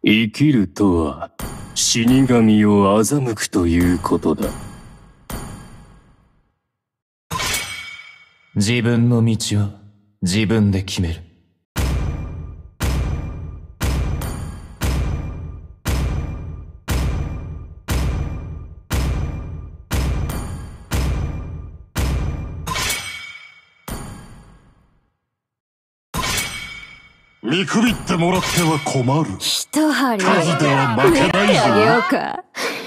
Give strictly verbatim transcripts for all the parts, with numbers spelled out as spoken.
生きるとは死神を欺くということだ。 自分の道は自分で決める。 見くびってもらっては困る。 一針数では負けないぞ。 あげようか。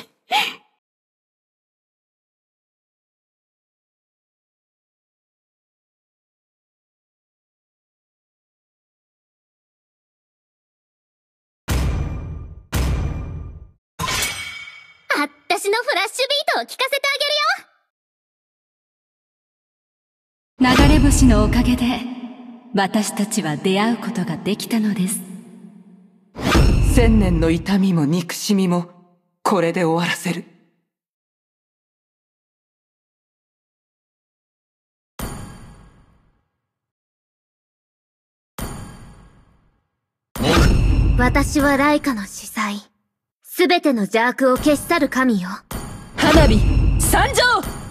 あったしのフラッシュビートを聞かせてあげるよ。 流れ星のおかげで私たちは出会うことができたのです。 千年の痛みも憎しみもこれで終わらせる。 私はライカの司祭。すべての邪悪を消し去る神よ。 花火参上。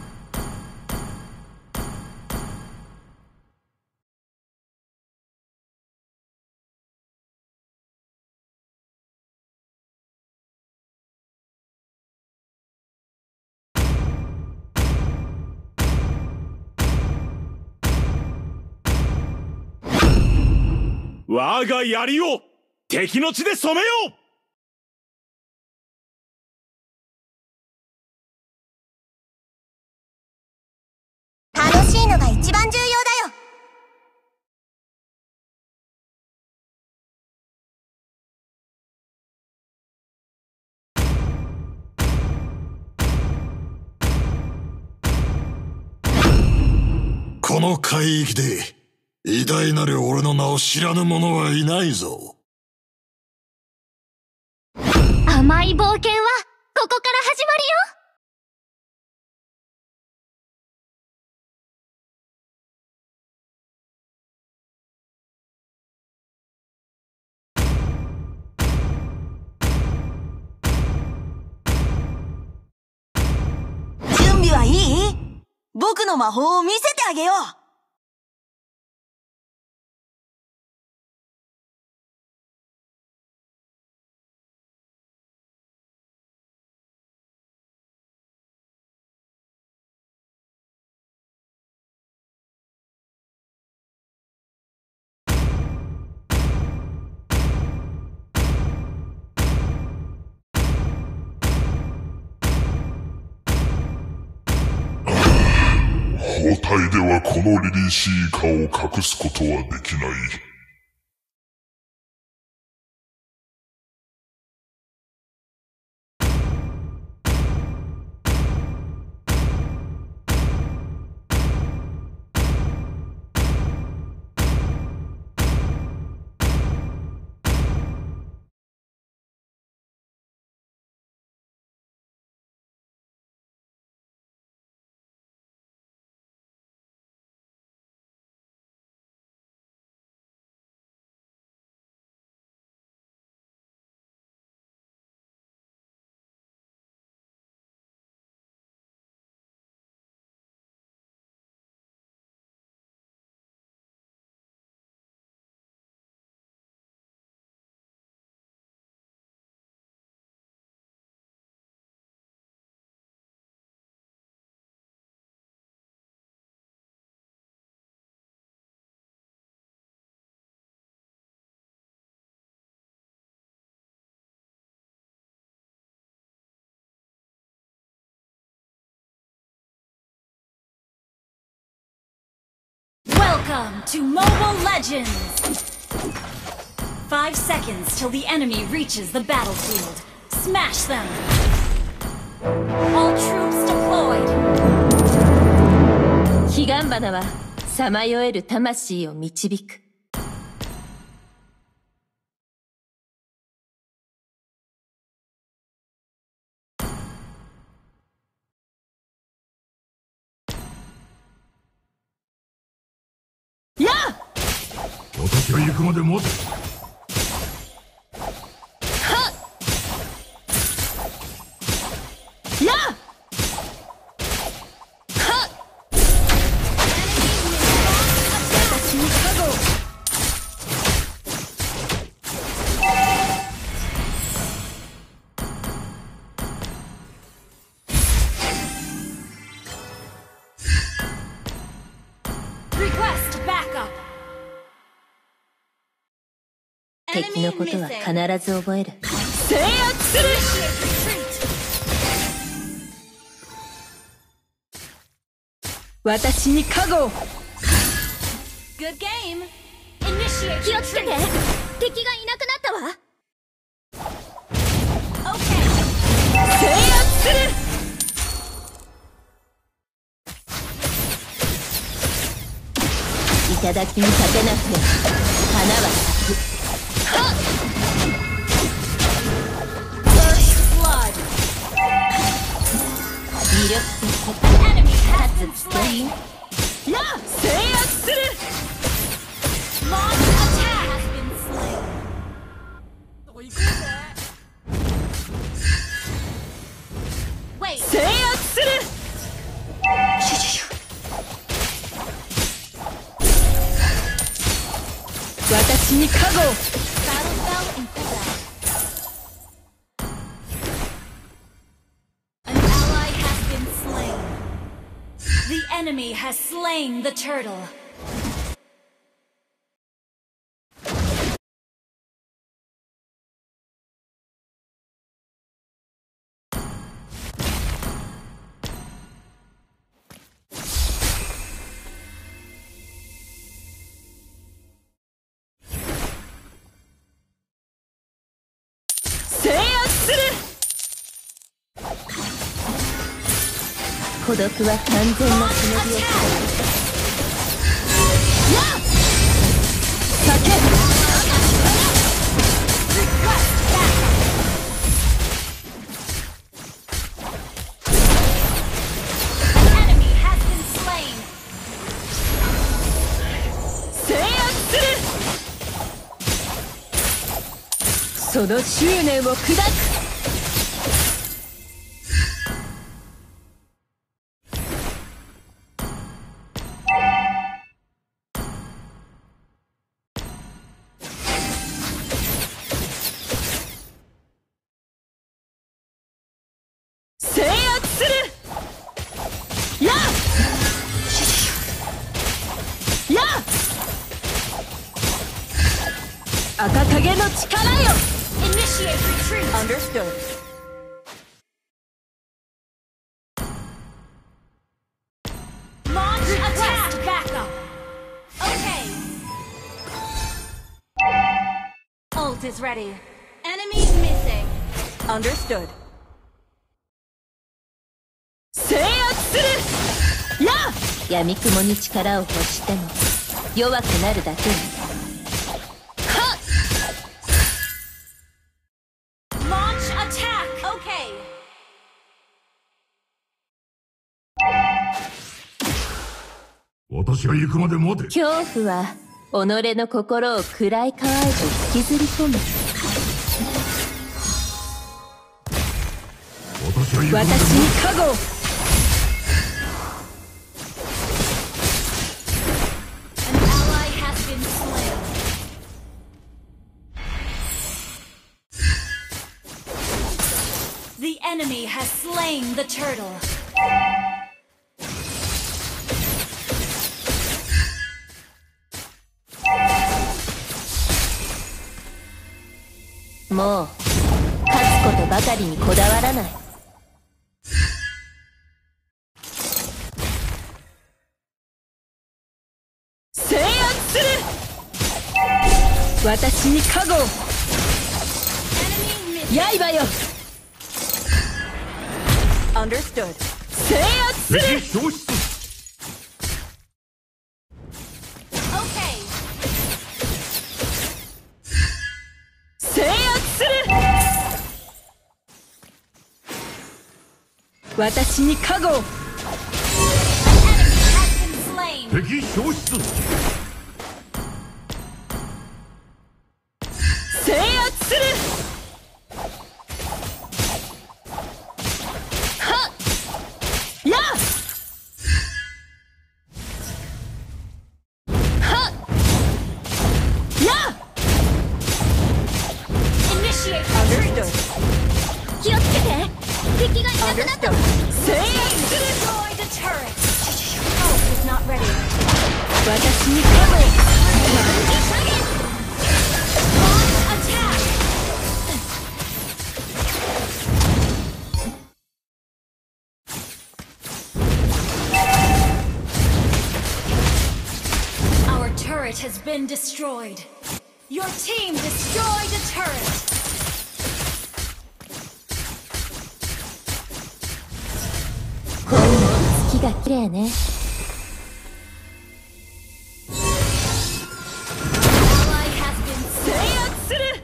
我が槍を敵の血で染めよう。 楽しいのが一番重要だよ。 この海域で偉大なる俺の名を知らぬ者はいないぞ。 甘い冒険はここから始まるよ。 準備はいい？僕の魔法を見せてあげよう。 包帯ではこの凛々しい顔を隠すことはできない。 Welcome to Mobile Legends! Five seconds till the enemy reaches the battlefield. Smash them! All troops deployed! 彼岸花はさまよえる魂を導く。 や私は行くまで待て。 は敵のことは必ず覚える。 制圧する。私に加護を。 Good game. Initiate 気をつけて。 retreat. 敵がいなくなったわ。 Okay. 制圧する。 頂に立てなくても花は咲く。 First blood. 魅力的。 An enemy has been slain. やあ、制圧する。 Launch attack has been slain. Wait. 制圧する。私に加護を。 Battle bell in cooldown. An ally has been slain. The enemy has slain the turtle. 孤独は完全な忍びを下その執念を砕く。制圧する。やあやあ、赤影の力よ。 Initiate retreat. Understood. Launch attack. Backup. Okay. Ult is ready. Enemy missing. Understood. 制圧する。やあ、 闇雲に力を欲しても弱くなるだけよ。 Launch attack. Okay. 私が行くまで待て。 恐怖は己の心を暗い川へと引きずり込む。 私が行くまで待て。 私に加護を。 An ally has been slain. The enemy has slain the turtle. もう勝つことばかりにこだわらない。 制圧する。私に加護を。 Enemy missing. 刃よ。Understood. 制圧する。 敵消失。 Okay. 制圧する。私に加護を。 Enemy has been slain. 敵消失。 制圧する。はっやあはっやあ Initiate retreat. 気をつけて。敵がいなくなったわ。 制圧する。 Destroy the turret. Ult is not ready. 私に加護を。 Launch turret has been destroyed. Your team destroyed a turret. Ally has been slain.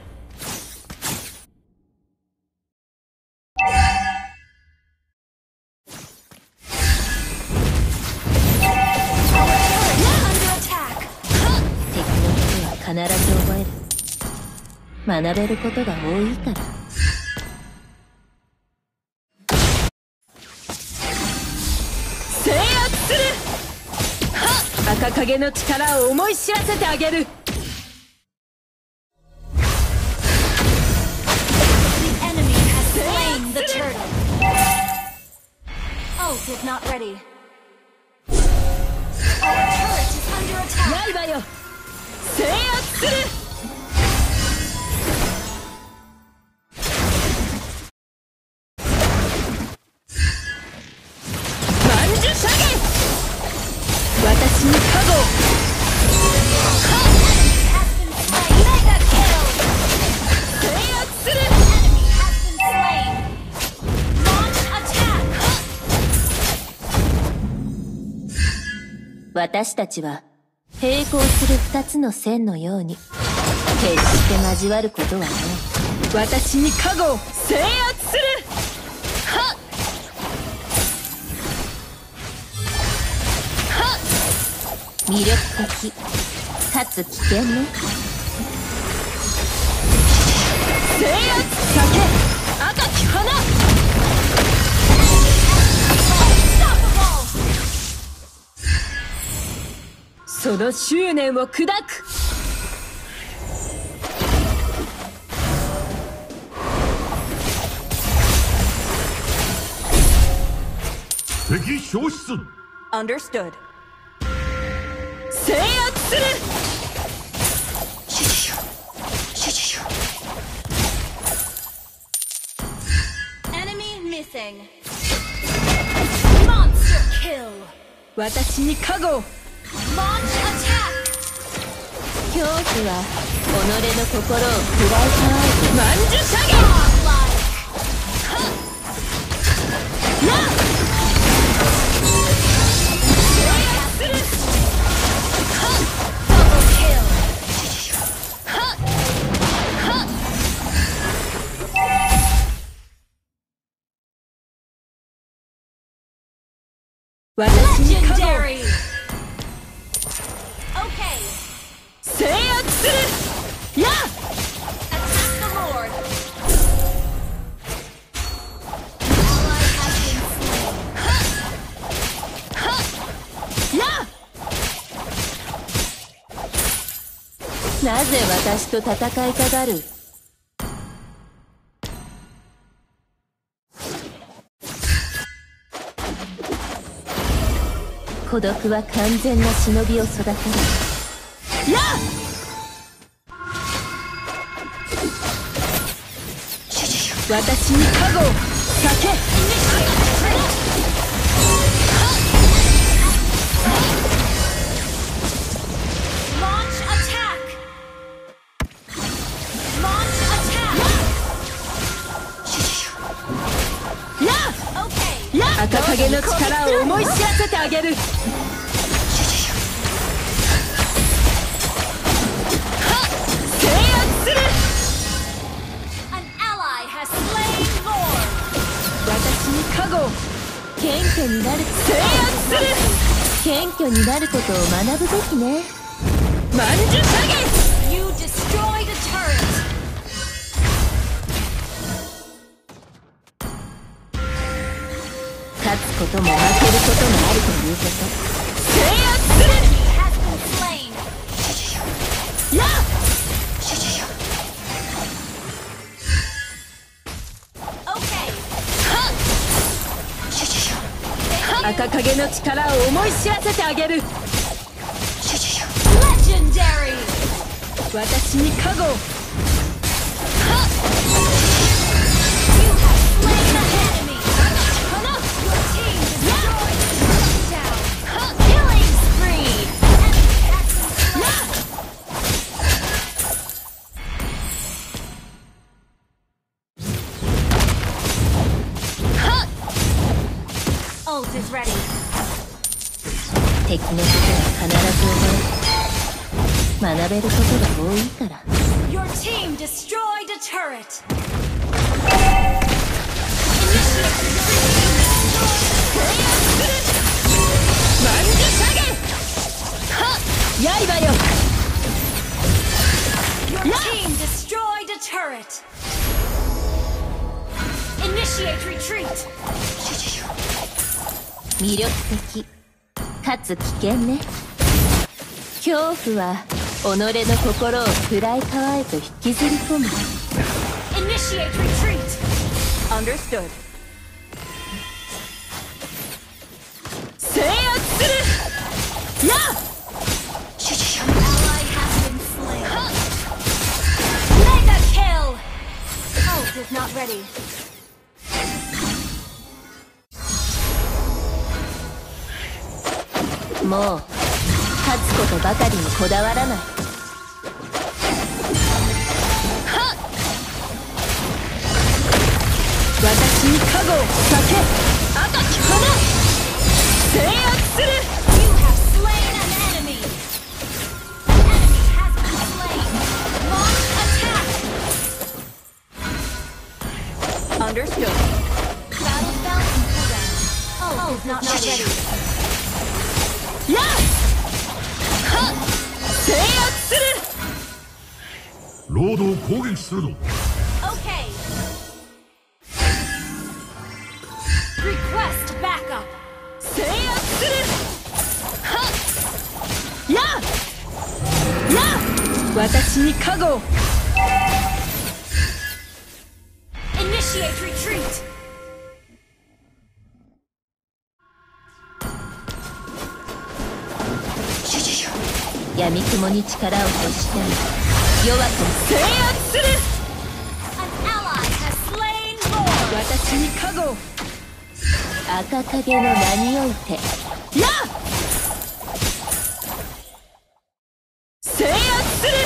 Under attack. 敵のことは必ず覚える。学べることが多いから。 制圧する。はっ、赤影の力を思い知らせてあげる。 The enemy has slain the turtle. Ult is not ready. Our turret is under attack. 刃よ、制圧する。私に加護。制圧する。 私たちは並行する二つの線のように決して交わることはない。 私に加護を制圧する。はっはっ、 魅力的かつ危険ね。 制圧、酒、赤き花。その執念を砕く。 敵消失。 Understood. 制圧する。 Enemy missing. Monster kill. 私に加護を。 Launch attack. 恐怖は己の心を砕いた愛。 万樹射撃。なっ、制圧する。はっ、 Double kill. はっはっ。私に加護を。 Legendary. Okay. 制圧する。やっ、 Attack the Lord. Ally has been slain. はっやっ。 なぜ私と戦いたがる？孤独は完全な忍びを育てる。 やっ、私に加護を。酒。 Launch attack. Launch attack. やっ、 Okay. やっ、赤影の力を思い知らせてあげる。 An ally has slain Lord. 私に加護を。 謙虚になる。 制圧する。 謙虚になることを学ぶべきね。 万樹射撃。 You destroyed a turret. 勝つことも負けることもあるということ。 制圧する。 Enemy has been slain. やっ、 Okay. 赤影の力を思い知らせてあげる。 Legendary. 私に加護を。 You have slain an enemy. Your team destroyed a turret down. Killing spree. Enemy has been slain. Ult is ready. 敵のことは必ず覚え学べることが多いから。 Your team destroyed a turret. 万事射撃はっ刃よ Your team destroyed a turret. Initiate retreat. 魅力的かつ危険ね。恐怖は己の心を暗い川へと引きずり込む。 Initiate retreat. Understood. 制圧するや An ally has been slain. Mega kill. Ult is not ready. もう勝つことばかりにこだわらない。はっ私に加護をかけ赤き花制圧する You have slain an enemy. An enemy has been slain. Launch attack. Understood. Battle spell and cooldown. Ult is not ready. やっはっ制圧するロードを攻撃するぞ。 Okay. Request backup. 制圧するはっやっやっ私に加護を Initiate retreat. 闇雲に力を欲しても弱くも制圧する An ally has slain Lord. 私に加護を赤影の名においてやっ制圧する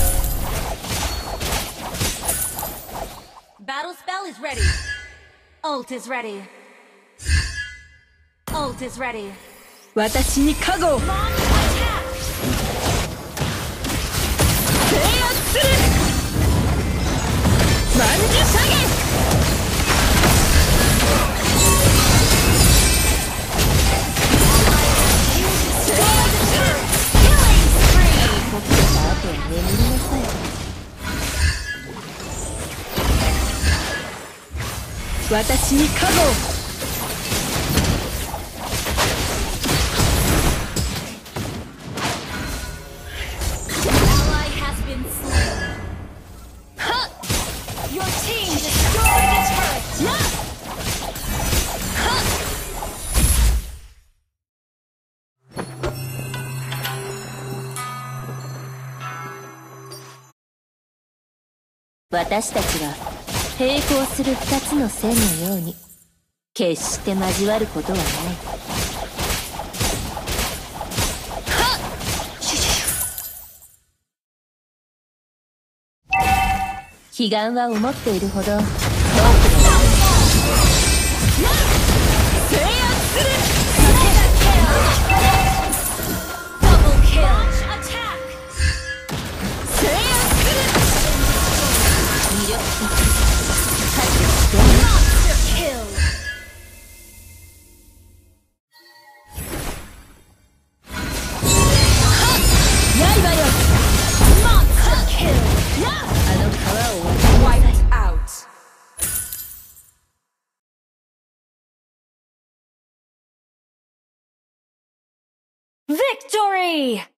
Battle spell is ready. Ult is ready. Ult is ready. 私に加護を Launch attack. 制圧する万事射撃 私に加護を Ally has been slain. はっ Your team destroyed a turret. やっはっ私たちは並行する二つの線のように決して交わることはない。はっ彼岸は思っているほど遠くの制圧する Double kill. Launch attack. 制圧する魅力的かつ危険 Monster kill. 刃よ Monster kill. やあの川を渡りなさい Wiped out. Victory!